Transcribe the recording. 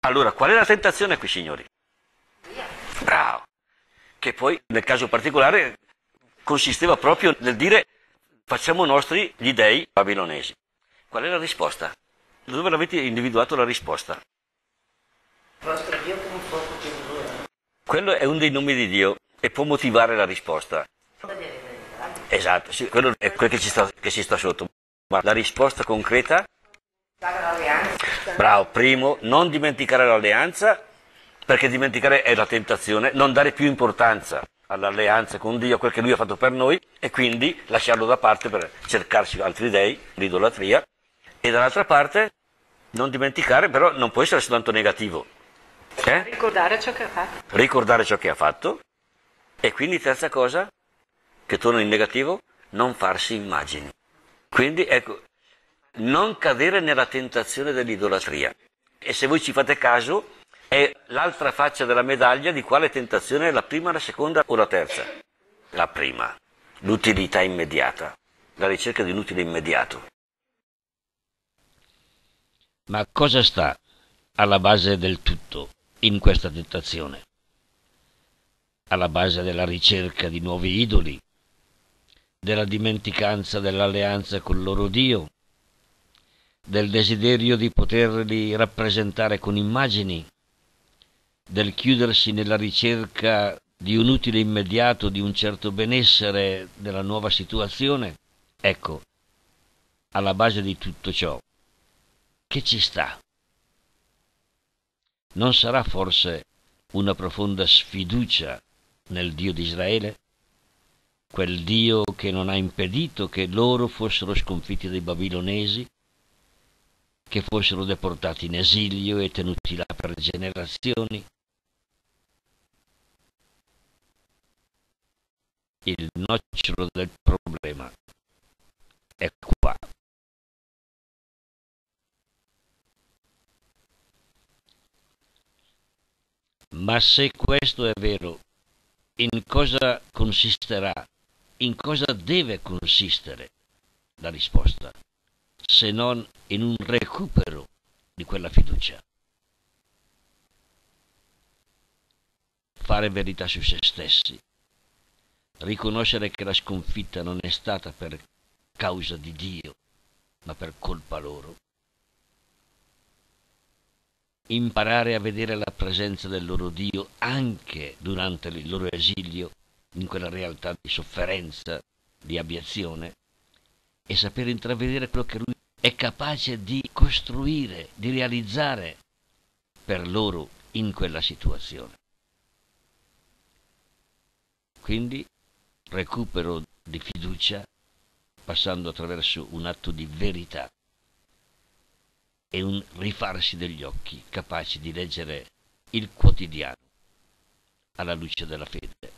Allora, qual è la tentazione qui, signori? Bravo. Che poi, nel caso particolare, consisteva proprio nel dire facciamo nostri gli dei babilonesi. Qual è la risposta? Dove l'avete individuato la risposta? Il vostro Dio che non fuoco che dura. Quello è uno dei nomi di Dio e può motivare la risposta. Esatto, sì, quello è quello che ci sta sotto. Ma la risposta concreta? Bravo, primo, non dimenticare l'alleanza, perché dimenticare è la tentazione, non dare più importanza all'alleanza con Dio, a quel che Lui ha fatto per noi, e quindi lasciarlo da parte per cercarsi altri dei, l'idolatria. E dall'altra parte, non dimenticare, però non può essere soltanto negativo. Ricordare ciò che ha fatto. Ricordare ciò che ha fatto. E quindi terza cosa, che torna in negativo, non farsi immagini. Quindi ecco, non cadere nella tentazione dell'idolatria. E se voi ci fate caso, è l'altra faccia della medaglia di quale tentazione è la prima, la seconda o la terza. La prima, l'utilità immediata, la ricerca di un utile immediato. Ma cosa sta alla base del tutto in questa tentazione? Alla base della ricerca di nuovi idoli, della dimenticanza dell'alleanza col loro Dio, del desiderio di poterli rappresentare con immagini, del chiudersi nella ricerca di un utile immediato, di un certo benessere della nuova situazione. Ecco, alla base di tutto ciò, che ci sta? Non sarà forse una profonda sfiducia nel Dio di Israele? Quel Dio che non ha impedito che loro fossero sconfitti dai babilonesi, che fossero deportati in esilio e tenuti là per generazioni? Il nocciolo del problema è qua. Ma se questo è vero, in cosa consisterà? In cosa deve consistere la risposta, se non in un recupero di quella fiducia? Fare verità su se stessi, riconoscere che la sconfitta non è stata per causa di Dio, ma per colpa loro. Imparare a vedere la presenza del loro Dio anche durante il loro esilio, in quella realtà di sofferenza, di abiezione, e sapere intravedere quello che Lui è capace di costruire, di realizzare per loro in quella situazione. Quindi recupero di fiducia passando attraverso un atto di verità e un rifarsi degli occhi capaci di leggere il quotidiano alla luce della fede.